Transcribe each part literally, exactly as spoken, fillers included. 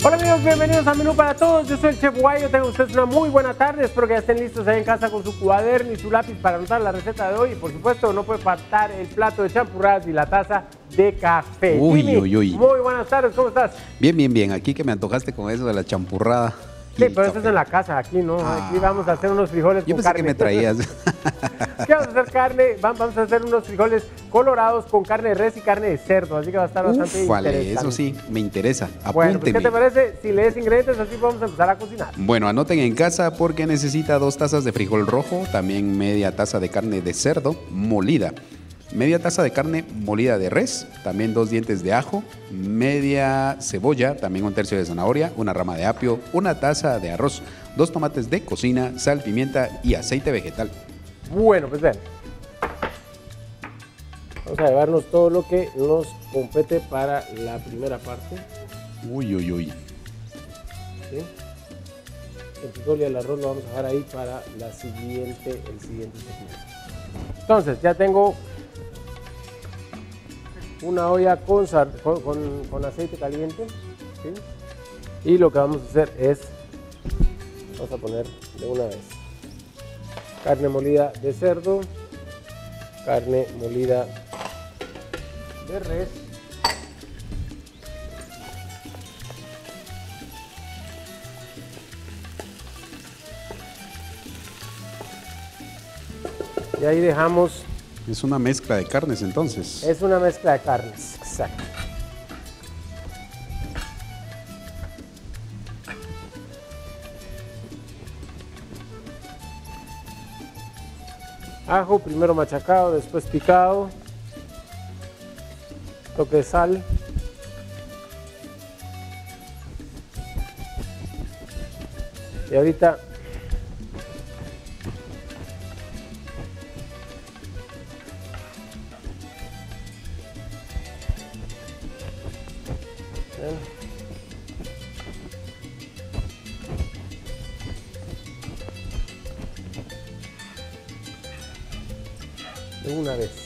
Hola amigos, bienvenidos a Menú para Todos. Yo soy el Chef Guayo, tengan ustedes una muy buena tarde. Espero que ya estén listos ahí en casa con su cuaderno y su lápiz para anotar la receta de hoy. Y por supuesto no puede faltar el plato de champurradas y la taza de café. Uy, Jimmy, uy, uy. muy buenas tardes, ¿cómo estás? Bien, bien, bien. Aquí que me antojaste con eso de la champurrada. Sí, pero eso es en la casa, aquí no. Ah. Aquí vamos a hacer unos frijoles Yo con pensé carne. que me traías. ¿Qué vamos a hacer? Carne, vamos a hacer unos frijoles colorados con carne de res y carne de cerdo, así que va a estar bastante Uf, vale, interesante. eso sí, me interesa. Bueno, pues, Apúnteme. ¿qué te parece si lees ingredientes? Así vamos a empezar a cocinar. Bueno, anoten en casa porque necesita dos tazas de frijol rojo, también media taza de carne de cerdo molida, media taza de carne molida de res, también dos dientes de ajo, media cebolla, también un tercio de zanahoria, una rama de apio, una taza de arroz, dos tomates de cocina, sal, pimienta y aceite vegetal. Bueno, pues vean. Vamos a llevarnos todo lo que nos compete para la primera parte. Uy, uy, uy. ¿Sí? El frijol y el arroz lo vamos a dejar ahí para la siguiente, el siguiente segmento. Entonces, ya tengo una olla con, con, con, con aceite caliente. ¿Sí? Y lo que vamos a hacer es, vamos a poner de una vez carne molida de cerdo, carne molida de res, y ahí dejamos. Es una mezcla de carnes entonces. Es una mezcla de carnes, exacto. Ajo, primero machacado, después picado. Toque de sal. Y ahorita ¿ven? De una vez.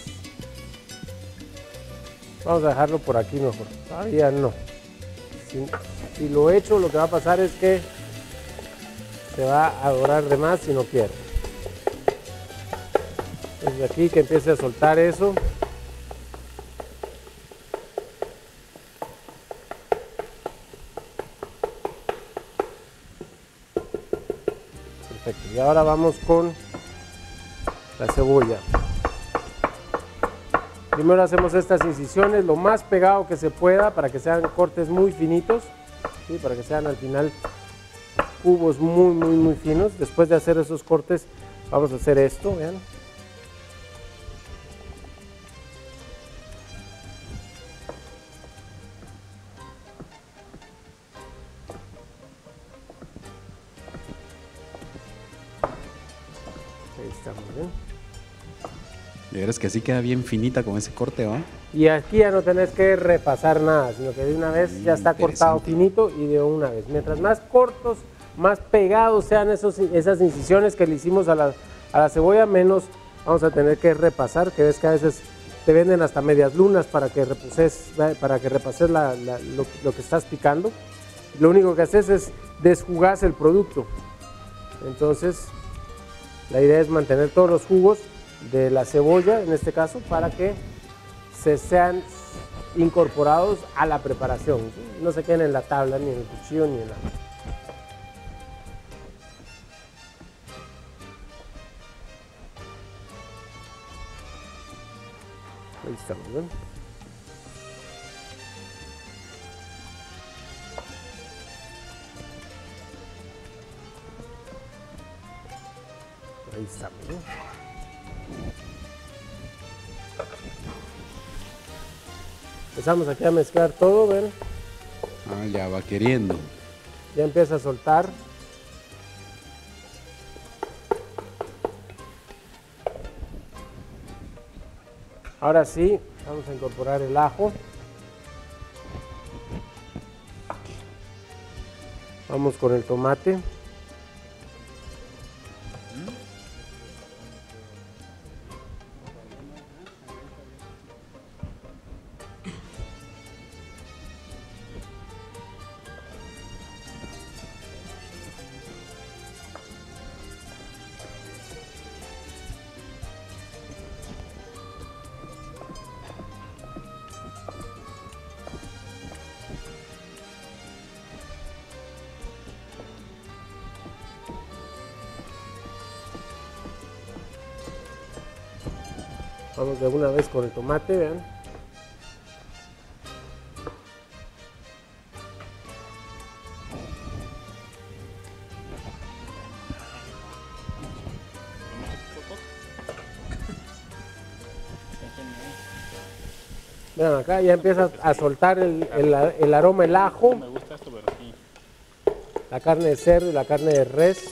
Vamos a dejarlo por aquí mejor. Todavía no. Si, si lo echo, lo que va a pasar es que se va a dorar de más si no quiero. Desde aquí que empiece a soltar eso. Perfecto. Y ahora vamos con la cebolla. Primero hacemos estas incisiones lo más pegado que se pueda para que sean cortes muy finitos, ¿sí? Para que sean al final cubos muy muy muy finos. Después de hacer esos cortes vamos a hacer esto, vean. Ahí estamos, ¿bien? De veras que así queda bien finita con ese corte, ¿va? Y aquí ya no tenés que repasar nada, sino que de una vez ya está cortado finito y de una vez. Mientras más cortos, más pegados sean esos, esas incisiones que le hicimos a la, a la cebolla, menos vamos a tener que repasar, que ves que a veces te venden hasta medias lunas para que repases, para que repases la, la, lo, lo que estás picando. Lo único que haces es desjugar el producto. Entonces, la idea es mantener todos los jugos de la cebolla, en este caso, para que se sean incorporados a la preparación, ¿sí? No se queden en la tabla, ni en el cuchillo, ni en la... Ahí estamos, ¿no? Ahí estamos, ¿no? Empezamos aquí a mezclar todo, ¿ven? Ah, ya va queriendo. Ya empieza a soltar. Ahora sí, vamos a incorporar el ajo. Vamos con el tomate. Vamos de una vez con el tomate, vean. Vean, acá ya empieza a soltar el, el, el aroma, el ajo. Me gusta esto, pero sí. La carne de cerdo y la carne de res.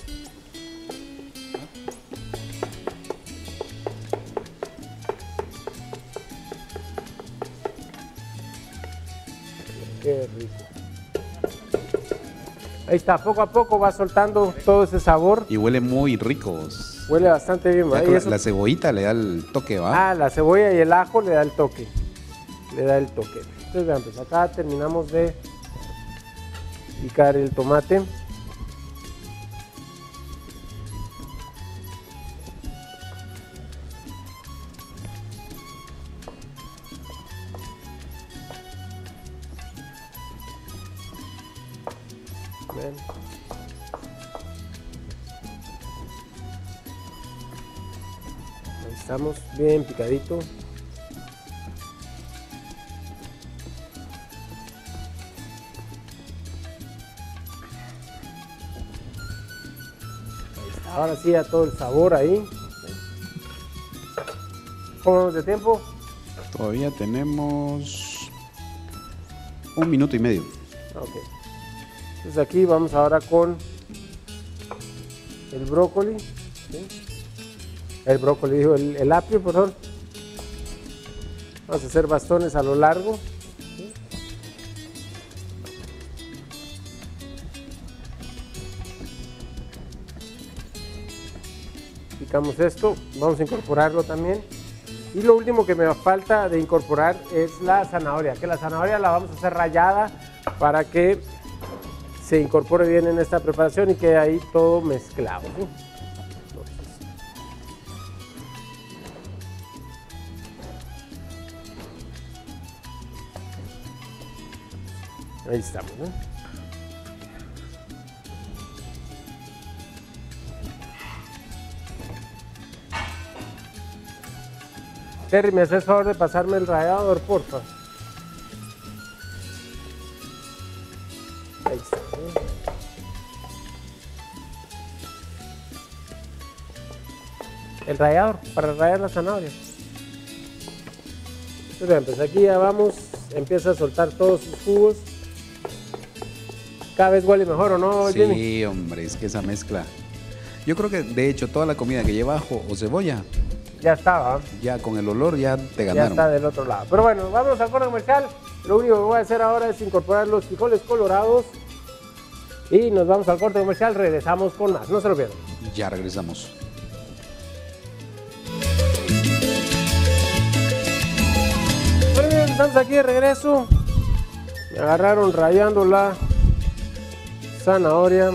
Qué rico. Ahí está, poco a poco va soltando todo ese sabor. Y huele muy ricos. Huele bastante bien. Ya Ahí con la, eso- la cebollita le da el toque, ¿va? Ah, la cebolla y el ajo le da el toque. Le da el toque. Entonces vean, pues acá terminamos de picar el tomate. Ven. Ahí estamos, bien picadito. Ahí está. Ahora sí, ya todo el sabor ahí. ¿Cómo vamos de tiempo? Todavía tenemos un minuto y medio. Ok. Entonces aquí vamos ahora con el brócoli. ¿Sí? El brócoli, dijo, el, el apio, perdón. Vamos a hacer bastones a lo largo. ¿Sí? Picamos esto, vamos a incorporarlo también. Y lo último que me falta de incorporar es la zanahoria, que la zanahoria la vamos a hacer rallada para que se incorpore bien en esta preparación y quede ahí todo mezclado. ¿Sí? Ahí estamos, ¿no? Terry, ¿me haces favor de pasarme el rallador, porfa? Ahí está, ¿no? El rallador, para rallar la zanahoria. Entonces, vean, pues aquí ya vamos, empieza a soltar todos sus jugos. Cada vez huele mejor, ¿o no, Jimmy? Sí, hombre, es que esa mezcla. Yo creo que de hecho toda la comida que lleva ajo o cebolla, Ya estaba, ya con el olor ya te ya ganaron. está del otro lado. Pero bueno, vamos al corte comercial. Lo único que voy a hacer ahora es incorporar los frijoles colorados. Y nos vamos al corte comercial, regresamos con más. No se lo pierdan. Ya regresamos. Bueno, bien, estamos aquí de regreso. Me agarraron rayando la zanahoria.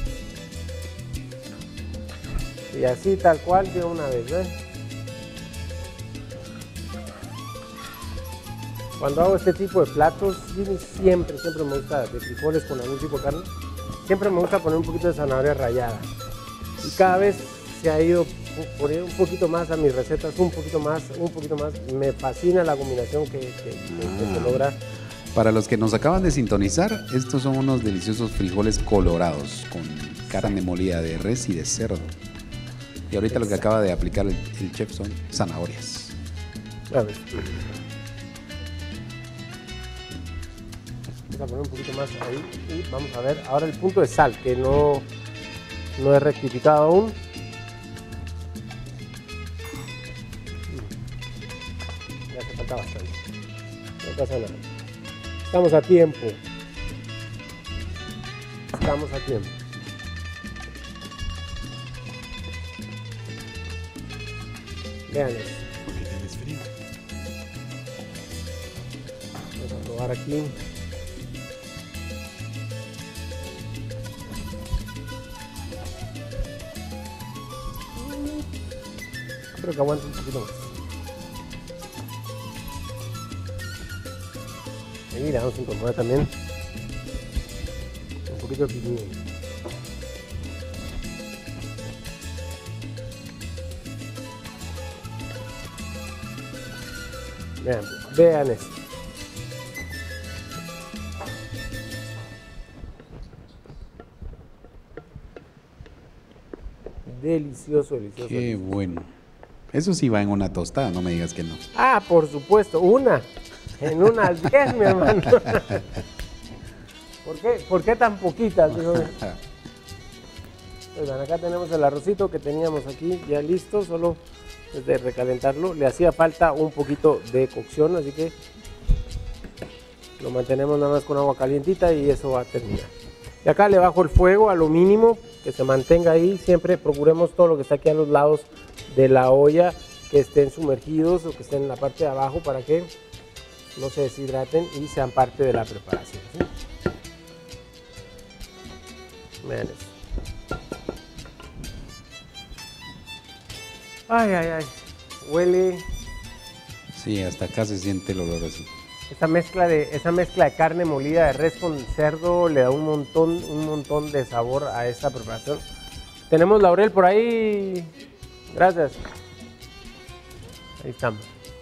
Y así tal cual de una vez, ¿ves? Cuando hago este tipo de platos, siempre, siempre me gusta de frijoles con algún tipo de carne. Siempre me gusta poner un poquito de zanahoria rallada. Y cada vez se ha ido poniendo un poquito más a mis recetas, un poquito más, un poquito más. Me fascina la combinación que, que- que- que se logra. Para los que nos acaban de sintonizar, estos son unos deliciosos frijoles colorados con carne molida de res y de cerdo. Y ahorita lo que acaba de aplicar el, el chef son zanahorias. A ver. Vamos a poner un poquito más ahí y vamos a ver ahora el punto de sal, que no, no he rectificado aún. Ya hace falta bastante. No pasa nada. Estamos a tiempo. Estamos a tiempo. Vean eso. Vamos a probar aquí. Creo que aguanta un poquito más. Y mira, vamos a incorporar también un poquito de pimienta. Vean, vean esto. Delicioso, delicioso. Qué delicioso. bueno. Eso sí va en una tostada, no me digas que no. Ah, por supuesto, una. En una al diez, mi hermano. ¿Por qué, ¿Por qué tan poquitas? Digo, oigan, acá tenemos el arrocito que teníamos aquí ya listo, solo desde recalentarlo. Le hacía falta un poquito de cocción, así que lo mantenemos nada más con agua calientita y eso va a terminar. Y acá le bajo el fuego a lo mínimo, que se mantenga ahí. Siempre procuremos todo lo que está aquí a los lados de la olla que estén sumergidos o que estén en la parte de abajo para que no se deshidraten y sean parte de la preparación, ¿sí? Vean eso. Ay, ay, ay. Huele. Sí, hasta acá se siente el olor así. Esa mezcla de, esa mezcla de carne molida de res con cerdo le da un montón, un montón de sabor a esta preparación. Tenemos laurel por ahí. Gracias. Ahí estamos.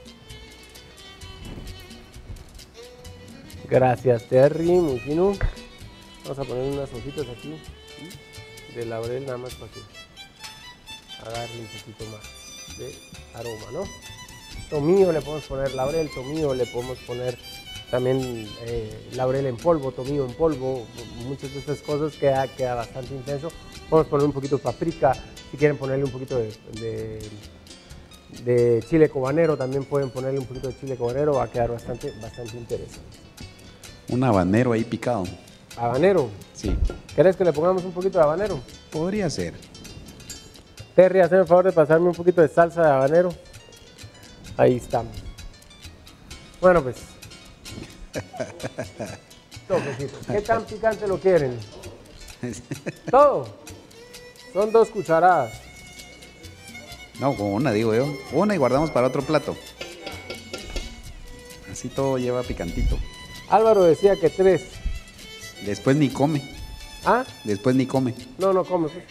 Gracias, Terry, muy fino. Vamos a poner unas hojitas aquí de laurel nada más para que agarre un poquito más de aroma, ¿no? Tomillo le podemos poner laurel, tomillo le podemos poner también eh, laurel en polvo, tomillo en polvo, muchas de estas cosas queda, queda bastante intenso. Podemos poner un poquito de paprika, si quieren ponerle un poquito de, de, de chile cobanero, también pueden ponerle un poquito de chile cobanero, va a quedar bastante, bastante interesante. Un habanero ahí picado. Habanero. Sí. ¿Querés que le pongamos un poquito de habanero? Podría ser. Terry, hazme el favor de pasarme un poquito de salsa de habanero. Ahí estamos. Bueno, pues. Toquecitos. ¿Qué tan picante lo quieren? Todo. Son dos cucharadas. No, con una digo yo. Una y guardamos para otro plato. Así todo lleva picantito. Álvaro decía que tres. Después ni come. ¿Ah? Después ni come. No, no come. Pues.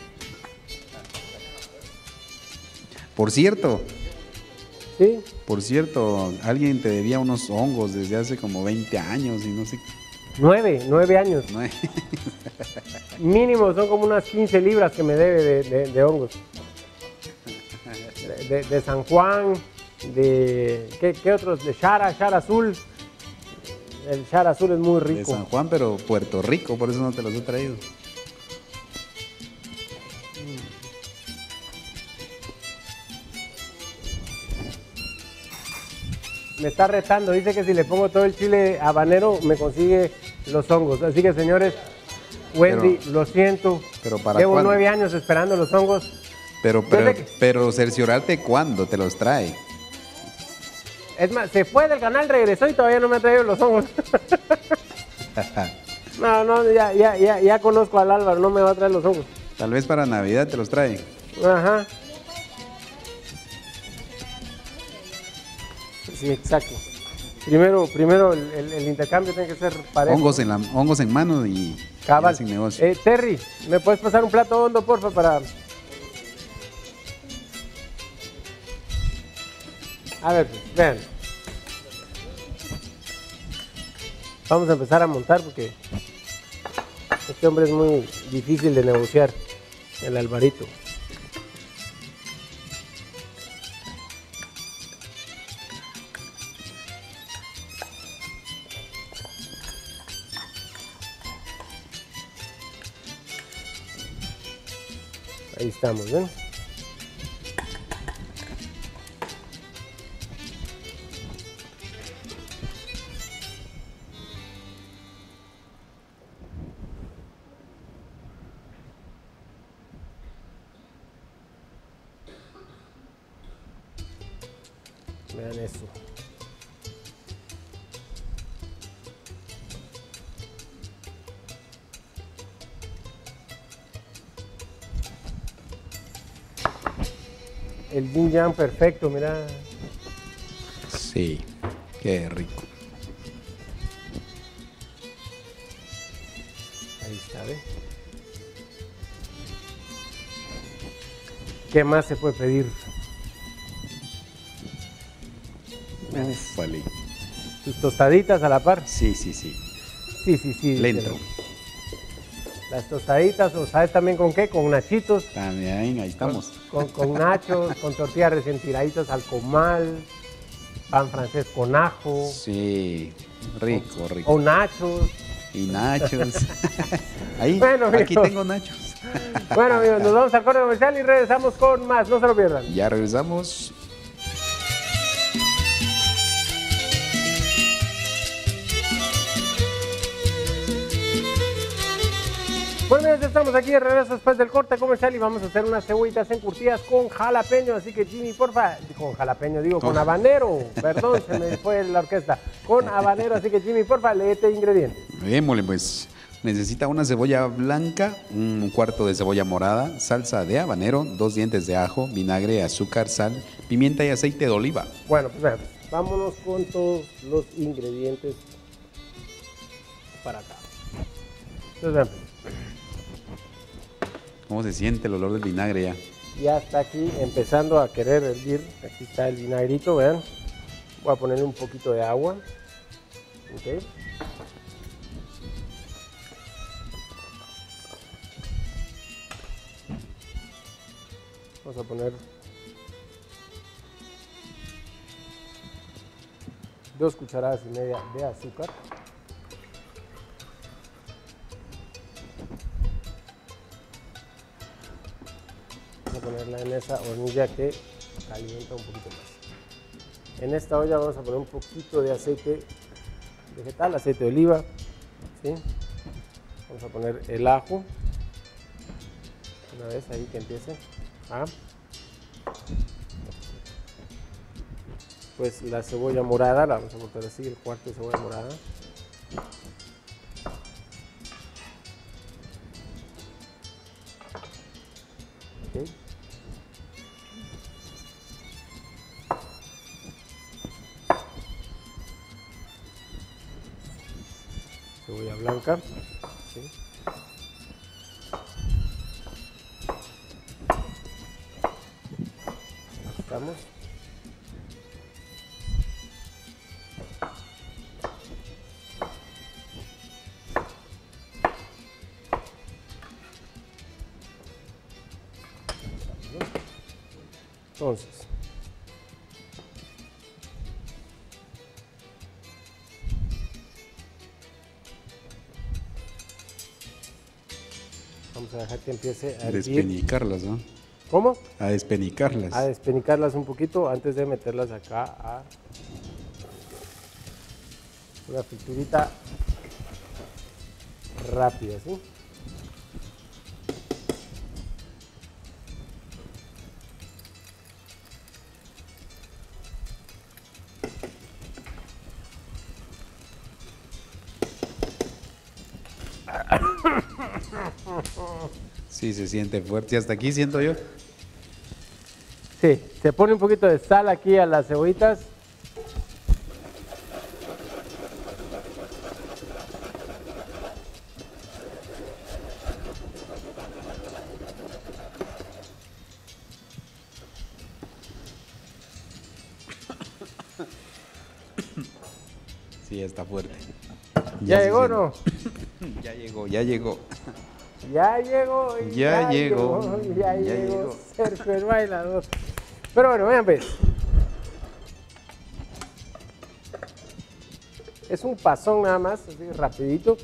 Por cierto, ¿Sí? por cierto, alguien te debía unos hongos desde hace como veinte años y no sé. Nueve, nueve años. No, Mínimo son como unas quince libras que me debe de, de, de hongos. De, de, de San Juan, de. ¿qué, qué otros? De Shara, Shara Azul. El Shara Azul es muy rico. de San Juan, pero Puerto Rico, por eso no te los he traído. Me está retando, dice que si le pongo todo el chile habanero me consigue los hongos. Así que señores, Wendy, Pero- lo siento. pero ¿para Llevo cuándo? nueve años esperando los hongos. Pero, Yo pero, sé que- pero cerciorarte cuándo te los trae. Es más, se fue del canal, regresó y todavía no me ha traído los hongos. No, no, ya, ya, ya, ya conozco al Álvaro, no me va a traer los hongos. Tal vez para Navidad te los trae. Ajá. Sí, exacto. Primero, primero el, el- el intercambio tiene que ser parejo. Hongos en, la, hongos en mano y Cabal. ya sin negocio. Eh, Terry, ¿me puedes pasar un plato hondo, porfa, para... A ver, pues, vean. Vamos a empezar a montar porque este hombre es muy difícil de negociar, el Alvarito. Ahí estamos, ¿ven? Vean eso. El yin yang perfecto, mira. Sí, qué rico. Ahí está, ¿ves? ¿Qué más se puede pedir? Uf, vale. Tus tostaditas a la par. Sí, sí, sí. Sí, sí, sí. Lento. Las tostaditas, o sabes también con qué, con nachitos. También, ahí estamos. Con, con, con nachos, con tortillas recién tiraditas al comal, pan francés con ajo. Sí, rico, rico. O nachos. Y nachos. Ahí, bueno, aquí amigos. tengo nachos. Bueno, amigos, nos vamos al corte comercial y regresamos con más. No se lo pierdan. Ya regresamos. Bueno, amigos, ya estamos aquí de regreso después del corte comercial y vamos a hacer unas cebollitas encurtidas con jalapeño. Así que, Jimmy, porfa, con jalapeño, digo, con Oh. habanero. Perdón, se me fue la orquesta. Con habanero, así que, Jimmy, porfa, léete ingredientes. Démosle, pues. Necesita una cebolla blanca, un cuarto de cebolla morada, salsa de habanero, dos dientes de ajo, vinagre, azúcar, sal, pimienta y aceite de oliva. Bueno, pues vean, vámonos con todos los ingredientes para acá. Entonces, vean, pues, ¿Cómo se siente el olor del vinagre ya? ya está aquí empezando a querer hervir. Aquí está el vinagrito, vean. Voy a ponerle un poquito de agua. Ok. Vamos a poner dos cucharadas y media de azúcar. Vamos a ponerla en esa hornilla que calienta un poquito más. En esta olla vamos a poner un poquito de aceite vegetal, aceite de oliva. ¿Sí? Vamos a poner el ajo. Una vez ahí que empiece. Ah. Pues la cebolla morada, la vamos a cortar así, el cuarto de cebolla morada. Okay. Cebolla blanca. ¿Sí? Estamos. Entonces, vamos a dejar que empiece a hervir. Despenicarlas, ¿no? ¿Cómo? A despenicarlas. A despenicarlas un poquito antes de meterlas acá a una friturita rápida, ¿sí? Sí, se siente fuerte. Y hasta aquí siento yo. Sí, se pone un poquito de sal aquí a las cebollitas. Sí, está fuerte. ¿Ya se llegó o siente. no? Ya llegó, ya llegó. Ya llegó, Ya llegó, ya, ya llegó llegó. Sergio el bailador. Pero bueno, vean pues. Es un pasón nada más, así rapidito.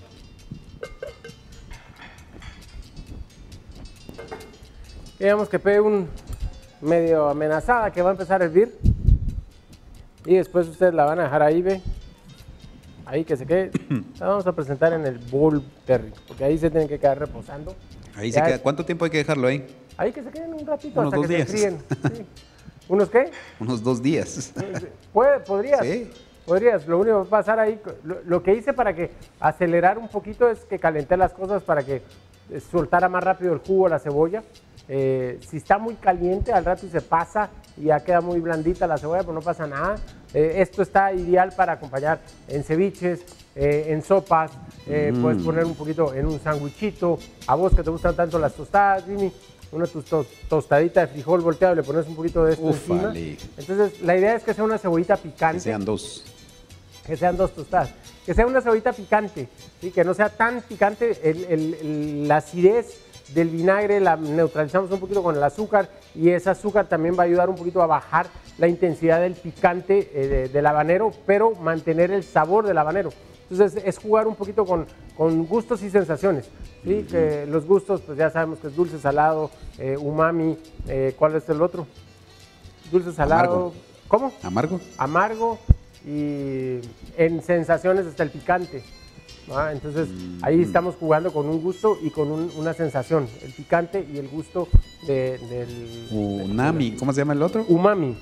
Digamos que pegue un medio amenazada que va a empezar a hervir. Y después ustedes la van a dejar ahí, ve. Ahí que se quede. La vamos a presentar en el bowl Terry, porque ahí se tienen que quedar reposando. Ahí Ya se queda. es- ¿Cuánto tiempo hay que dejarlo ahí? Ahí que se queden un ratito Unos hasta dos que días. se fríen. Sí. ¿Unos qué? Unos dos días. Puede, podrías. Sí. Podrías. Lo único que va a pasar ahí, lo, lo que hice para que acelerar un poquito es que calenté las cosas para que eh, soltara más rápido el jugo la cebolla. Eh, si está muy caliente, al rato se pasa y ya queda muy blandita la cebolla, pues no pasa nada. Eh, esto está ideal para acompañar en ceviches, eh, en sopas, eh, Mm. puedes poner un poquito en un sándwichito. A vos que te gustan tanto las tostadas, Jimmy, una tus- to- tostadita de frijol volteado, le pones un poquito de esto Ufale. encima. Entonces, la idea es que sea una cebollita picante. Que sean dos. Que sean dos tostadas. Que sea una cebollita picante, ¿sí? Que no sea tan picante. El, el- el- la acidez del vinagre la neutralizamos un poquito con el azúcar y ese azúcar también va a ayudar un poquito a bajar la intensidad del picante eh, de- del habanero, pero mantener el sabor del habanero. Entonces es jugar un poquito con, con gustos y sensaciones. ¿Sí? Que los gustos, pues ya sabemos que es dulce, salado, eh, umami. eh, ¿Cuál es el otro? Dulce, salado. Amargo. ¿Cómo? ¿Amargo? Amargo y en sensaciones hasta el picante. ¿va? Entonces ahí estamos jugando con un gusto y con un- una sensación, el picante y el gusto de- del Unami. ¿Cómo se llama el otro? umami.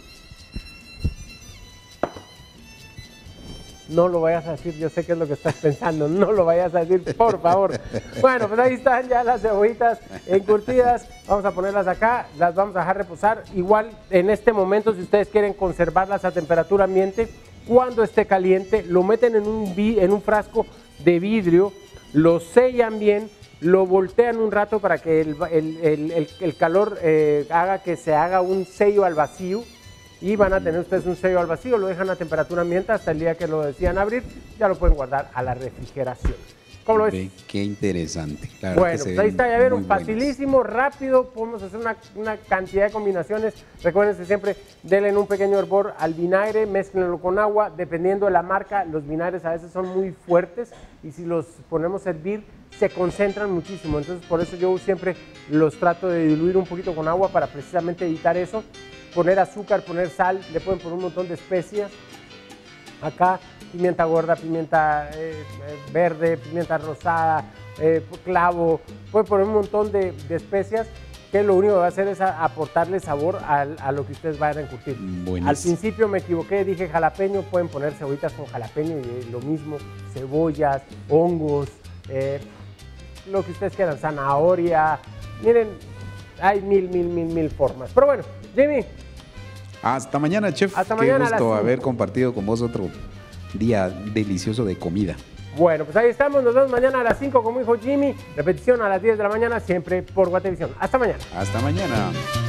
No lo vayas a decir, yo sé qué es lo que estás pensando, no lo vayas a decir, por favor. Bueno, pues ahí están ya las cebollitas encurtidas, vamos a ponerlas acá, las vamos a dejar reposar. Igual en este momento, si ustedes quieren conservarlas a temperatura ambiente, cuando esté caliente, lo meten en un, vi- en un frasco de vidrio, lo sellan bien, lo voltean un rato para que el, el- el- el- el calor eh, haga que se haga un sello al vacío. Y van a tener ustedes un sello al vacío, lo dejan a temperatura ambiente hasta el día que lo decidan abrir, ya lo pueden guardar a la refrigeración. ¿Cómo lo ves? Ve, qué interesante. La verdad Bueno, que se pues ven ahí está, ya vieron, muy buenas. facilísimo, rápido, podemos hacer una, una cantidad de combinaciones. Recuérdense siempre, denle un pequeño hervor al vinagre, mézclenlo con agua, dependiendo de la marca, los vinagres a veces son muy fuertes y si los ponemos a hervir, se concentran muchísimo. Entonces, por eso yo siempre los trato de diluir un poquito con agua para precisamente evitar eso. Poner azúcar, poner sal, le pueden poner un montón de especias. Acá pimienta gorda, pimienta eh, eh, verde, pimienta rosada, eh, clavo, pueden poner un montón de, de especias que lo único que va a hacer es a- aportarle sabor al- a, lo que ustedes vayan a encurtir. Buenísimo. Al principio me equivoqué, dije jalapeño, pueden poner cebollitas con jalapeño y eh, lo mismo, cebollas, hongos, eh, lo que ustedes quieran, zanahoria, miren, hay mil, mil, mil, mil formas. Pero bueno, Jimmy, Hasta mañana, chef. Hasta Qué mañana a las gusto cinco. haber compartido con vos otro día delicioso de comida. bueno, pues ahí estamos, nos vemos mañana a las cinco como dijo Jimmy, repetición a las diez de la mañana, siempre por Guatevisión. Hasta mañana. Hasta mañana.